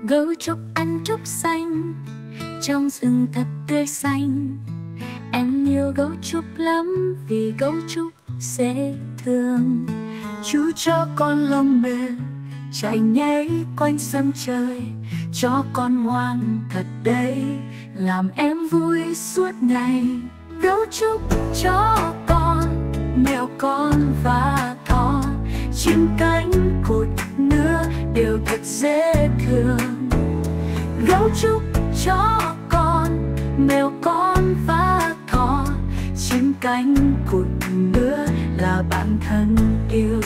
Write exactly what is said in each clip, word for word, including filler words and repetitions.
Gấu trúc ăn trúc xanh trong rừng thật tươi xanh. Em yêu gấu trúc lắm vì gấu trúc dễ thương. Chú cho con lông mềm chạy nhảy quanh sân chơi, cho con ngoan thật đấy, làm em vui suốt ngày. Gấu trúc, chó con, mèo con và thỏ, chim cánh cụt nữa đều thật dễ thương. Gấu trúc, chó con, mèo con và thỏ, chim cánh cụt nữa là bạn thân yêu.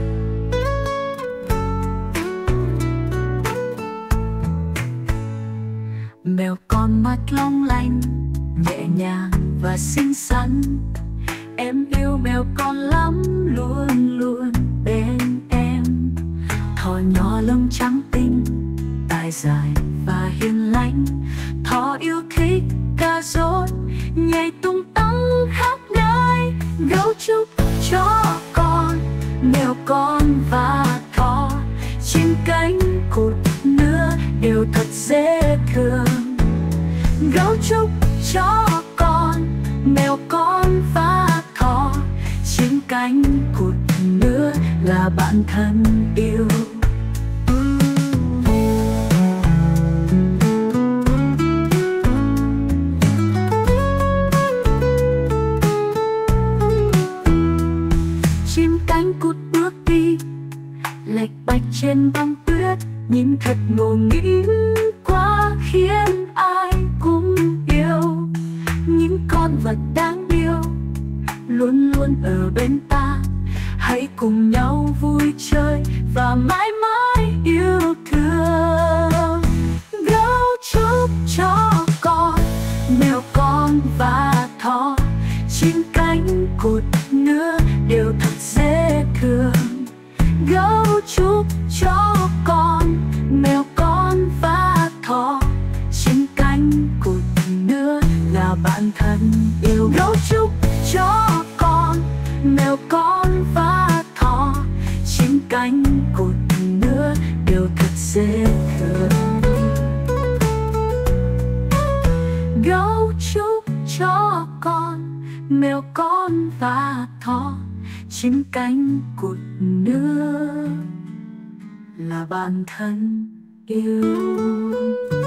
Mèo con mắt long lanh, nhẹ nhàng và xinh xắn. Em yêu mèo con lắm, luôn luôn bên em. Thỏ nhỏ lông trắng tinh, tai dài và hiền lành. Thỏ yêu thích cà rốt, nhảy tung tăng khắp nơi. Gấu trúc, chó con, mèo con và thỏ, chim cánh cụt nữa đều thật dễ thương. Gấu trúc, chó con, mèo con và thỏ, chim cánh cụt nữa là bạn thân yêu. Chim cánh cụt bước đi lệch bạch trên băng tuyết, nhìn thật ngộ nghĩnh quá khiến ai cũng yêu. Những con vật đáng yêu luôn luôn ở bên ta, hãy cùng nhau vui chơi và mãi mãi yêu thương. Gấu trúc, chó con, mèo con và thỏ, chim cánh cụt nữa đều thật dễ thương. Gấu trúc, chó con, mèo con và thỏ, chim cánh cụt nữa là bạn thân yêu. Gấu trúc, chó con, mèo con và thỏ, chim cánh cụt nữa đều thật dễ thương. Gấu trúc, chó con, mèo con và thỏ, chim cánh cụt nữa là bạn thân yêu.